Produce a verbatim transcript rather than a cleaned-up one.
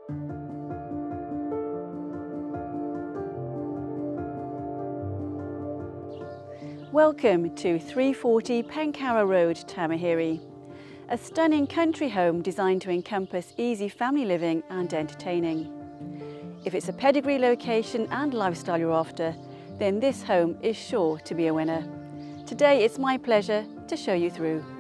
Welcome to three forty Pencarrow Road, Tamahere. A stunning country home designed to encompass easy family living and entertaining. If it's a pedigree location and lifestyle you're after, then this home is sure to be a winner. Today it's my pleasure to show you through.